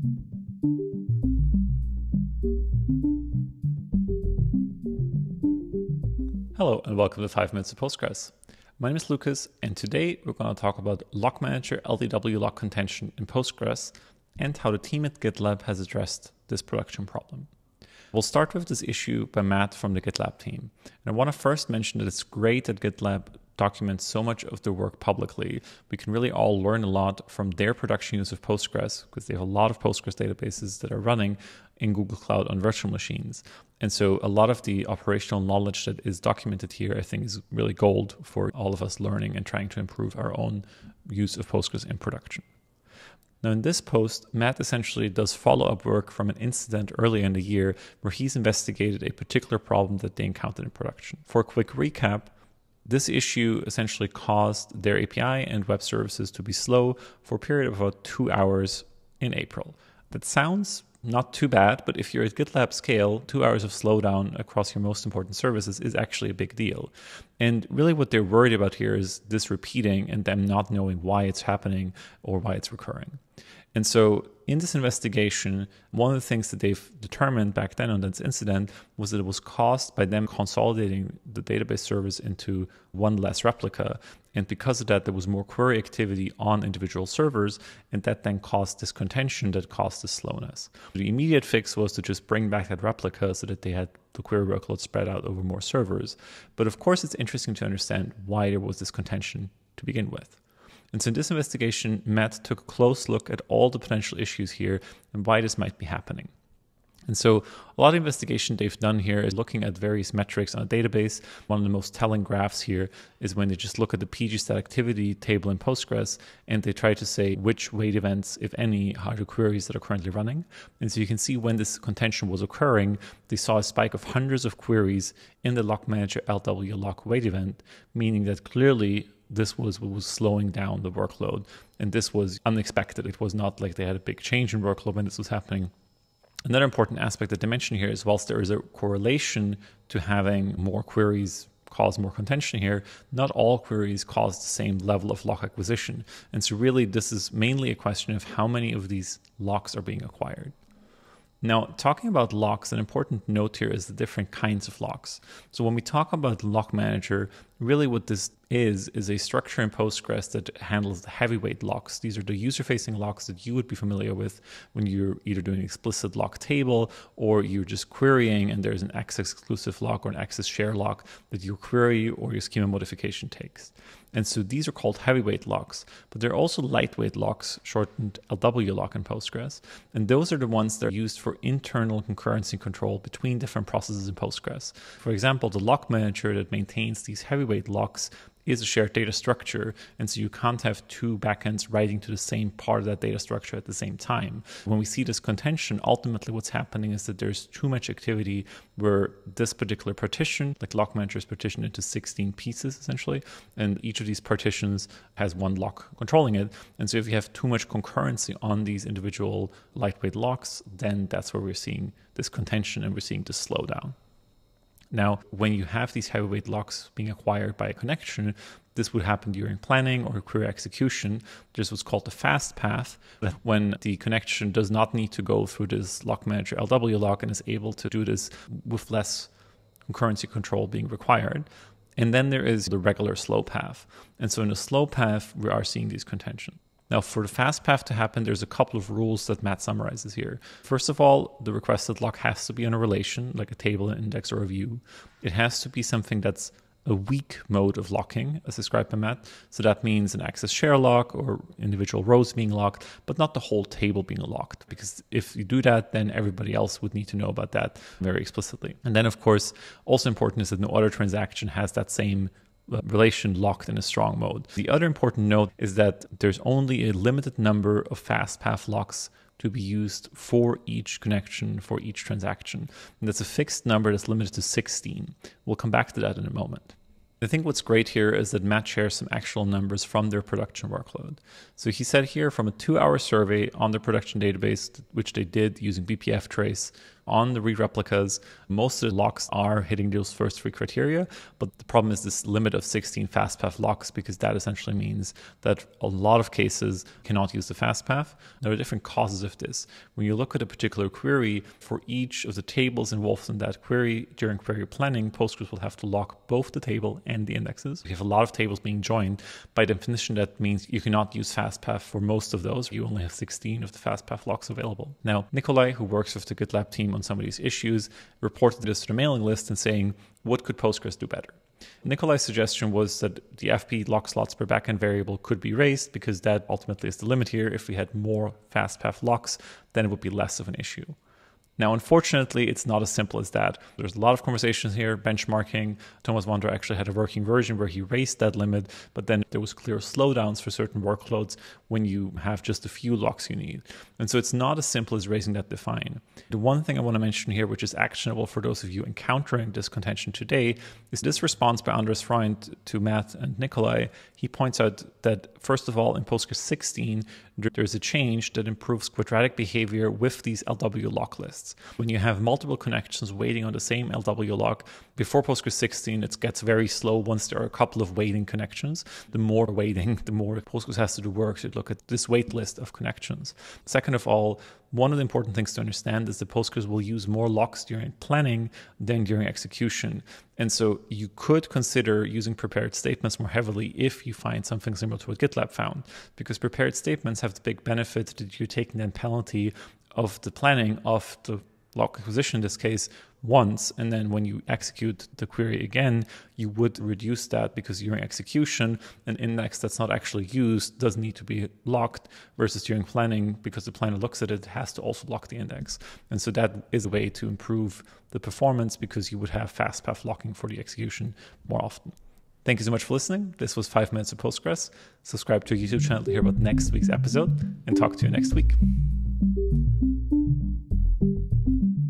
Hello and welcome to 5 Minutes of Postgres. My name is Lucas, and today we're going to talk about lock manager lwlocks contention in Postgres and how the team at GitLab has addressed this production problem. We'll start with this issue by Matt from the GitLab team. And I want to first mention that it's great that GitLab documents so much of their work publicly. We can really all learn a lot from their production use of Postgres, because they have a lot of Postgres databases that are running in Google Cloud on virtual machines. And so a lot of the operational knowledge that is documented here, I think, is really gold for all of us learning and trying to improve our own use of Postgres in production. Now in this post, Matt essentially does follow-up work from an incident early in the year where he's investigated a particular problem that they encountered in production. For a quick recap, this issue essentially caused their API and web services to be slow for a period of about 2 hours in April. That sounds not too bad, but if you're at GitLab scale, 2 hours of slowdown across your most important services is actually a big deal. And really what they're worried about here is this repeating and them not knowing why it's happening or why it's recurring. And so in this investigation, one of the things that they've determined back then on this incident was that it was caused by them consolidating the database service into one less replica. And because of that, there was more query activity on individual servers, and that then caused this contention that caused this slowness. The immediate fix was to just bring back that replica so that they had the query workload spread out over more servers. But of course, it's interesting to understand why there was this contention to begin with. And so in this investigation, Matt took a close look at all the potential issues here and why this might be happening. And so a lot of investigation they've done here is looking at various metrics on a database. One of the most telling graphs here is when they just look at the pgstat activity table in Postgres and they try to say which wait events, if any, are the queries that are currently running. And so you can see when this contention was occurring, they saw a spike of hundreds of queries in the lock manager lwlocks wait event, meaning that clearly this was what was slowing down the workload. And this was unexpected. It was not like they had a big change in workload when this was happening. Another important aspect that they mention here is whilst there is a correlation to having more queries cause more contention here, not all queries cause the same level of lock acquisition. And so really this is mainly a question of how many of these locks are being acquired. Now, talking about locks, an important note here is the different kinds of locks. So when we talk about lock manager, really what this is a structure in Postgres that handles the heavyweight locks. These are the user-facing locks that you would be familiar with when you're either doing an explicit lock table or you're just querying and there's an access exclusive lock or an access share lock that your query or your schema modification takes. And so these are called heavyweight locks, but there are also lightweight locks, shortened lwlock in Postgres. And those are the ones that are used for internal concurrency control between different processes in Postgres. For example, the lock manager that maintains these heavyweight locks is a shared data structure, and so you can't have two backends writing to the same part of that data structure at the same time. When we see this contention, ultimately what's happening is that there's too much activity where this particular partition, like lock manager, is partitioned into 16 pieces essentially, and each of these partitions has one lock controlling it. And so if you have too much concurrency on these individual lightweight locks, then that's where we're seeing this contention and we're seeing this slowdown. Now, when you have these heavyweight locks being acquired by a connection, this would happen during planning or query execution. There's what's called the Fastpath, that when the connection does not need to go through this lock manager lwlock and is able to do this with less concurrency control being required. And then there is the regular slow path. And so in the slow path, we are seeing these contentions. Now, for the fast path to happen, there's a couple of rules that Matt summarizes here. First of all, the requested lock has to be on a relation, like a table, an index, or a view. It has to be something that's a weak mode of locking, as described by Matt. So that means an access share lock or individual rows being locked, but not the whole table being locked. Because if you do that, then everybody else would need to know about that very explicitly. And then, of course, also important is that no other transaction has that same relation locked in a strong mode. The other important note is that there's only a limited number of fast path locks to be used for each connection, for each transaction. And that's a fixed number that's limited to 16. We'll come back to that in a moment. I think what's great here is that Matt shares some actual numbers from their production workload. So he said here from a 2-hour survey on their production database, which they did using BPF trace On the read replicas, most of the locks are hitting those first 3 criteria, but the problem is this limit of 16 Fastpath locks, because that essentially means that a lot of cases cannot use the Fastpath. There are different causes of this. When you look at a particular query, for each of the tables involved in that query, during query planning, Postgres will have to lock both the table and the indexes. If you have a lot of tables being joined, by definition, that means you cannot use Fastpath for most of those. You only have 16 of the Fastpath locks available. Now, Nikolay, who works with the GitLab team on some of these issues, reported this to the mailing list and saying, what could Postgres do better? Nikolay's suggestion was that the FP lock slots per backend variable could be raised, because that ultimately is the limit here. If we had more Fastpath locks, then it would be less of an issue. Now, unfortunately, it's not as simple as that. There's a lot of conversations here, benchmarking. Thomas Wander actually had a working version where he raised that limit, but then there was clear slowdowns for certain workloads when you have just a few locks you need. And so it's not as simple as raising that define. The one thing I want to mention here, which is actionable for those of you encountering this contention today, is this response by Andres Freund to Matt and Nikolay. He points out that, first of all, in Postgres 16, there's a change that improves quadratic behavior with these LWLock lists. When you have multiple connections waiting on the same LWLock, before Postgres 16, it gets very slow once there are a couple of waiting connections. The more waiting, the more Postgres has to do work to look at this wait list of connections. Second of all, one of the important things to understand is that Postgres will use more locks during planning than during execution. And so you could consider using prepared statements more heavily if you find something similar to what GitLab found, because prepared statements have the big benefit that you're taking the penalty of the planning of the lock acquisition in this case once, and then when you execute the query again, you would reduce that, because during execution, an index that's not actually used doesn't need to be locked, versus during planning, because the planner looks at it, has to also lock the index. And so that is a way to improve the performance, because you would have Fastpath locking for the execution more often. Thank you so much for listening. This was 5 Minutes of Postgres. Subscribe to our YouTube channel to hear about next week's episode, and talk to you next week.